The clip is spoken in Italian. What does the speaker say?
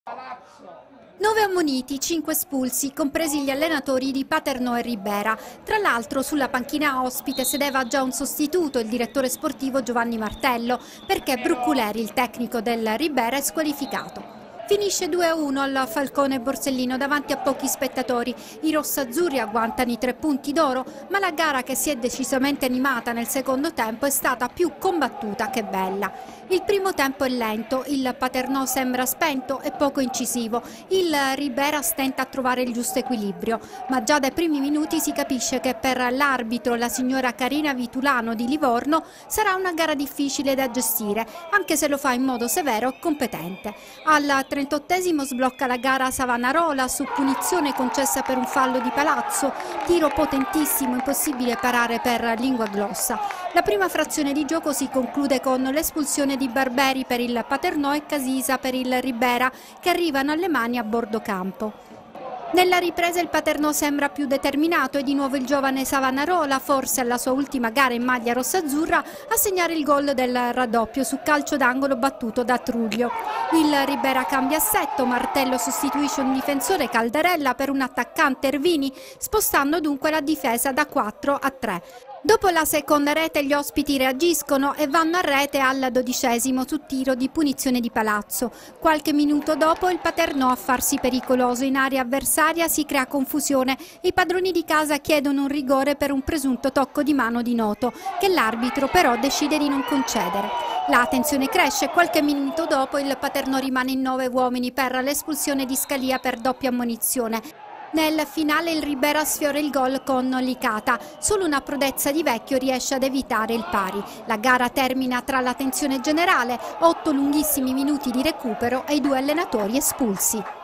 9 ammoniti, 5 espulsi, compresi gli allenatori di Paternò e Ribera. Tra l'altro sulla panchina ospite sedeva già un sostituto, il direttore sportivo Giovanni Martello, perché Brucculeri, il tecnico del Ribera, è squalificato. Finisce 2-1 al Falcone Borsellino davanti a pochi spettatori. I rossazzurri agguantano i 3 punti d'oro, ma la gara, che si è decisamente animata nel secondo tempo, è stata più combattuta che bella. Il primo tempo è lento, il Paternò sembra spento e poco incisivo, il Ribera stenta a trovare il giusto equilibrio, ma già dai primi minuti si capisce che per l'arbitro, la signora Carina Vitulano di Livorno, sarà una gara difficile da gestire, anche se lo fa in modo severo e competente. Al 38esimo sblocca la gara Savonarola su punizione concessa per un fallo di Palazzo, tiro potentissimo, impossibile parare per Lingua Glossa. La prima frazione di gioco si conclude con l'espulsione di Barberi per il Paternò e Casisa per il Ribera, che arrivano alle mani a bordo campo. Nella ripresa il Paternò sembra più determinato e di nuovo il giovane Savonarola, forse alla sua ultima gara in maglia rossazzurra, a segnare il gol del raddoppio su calcio d'angolo battuto da Truglio. Il Ribera cambia assetto, Martello sostituisce un difensore, Caldarella, per un attaccante, Ervini, spostando dunque la difesa da 4 a 3. Dopo la seconda rete gli ospiti reagiscono e vanno a rete al 12esimo su tiro di punizione di Palazzo. Qualche minuto dopo il Paternò a farsi pericoloso in area avversaria si crea confusione. I padroni di casa chiedono un rigore per un presunto tocco di mano di Noto, che l'arbitro però decide di non concedere. La tensione cresce, qualche minuto dopo il Paternò rimane in 9 uomini per l'espulsione di Scalia per doppia ammonizione. Nel finale il Ribera sfiora il gol con Licata, solo una prodezza di Vecchio riesce ad evitare il pari. La gara termina tra la tensione generale, 8 lunghissimi minuti di recupero e i 2 allenatori espulsi.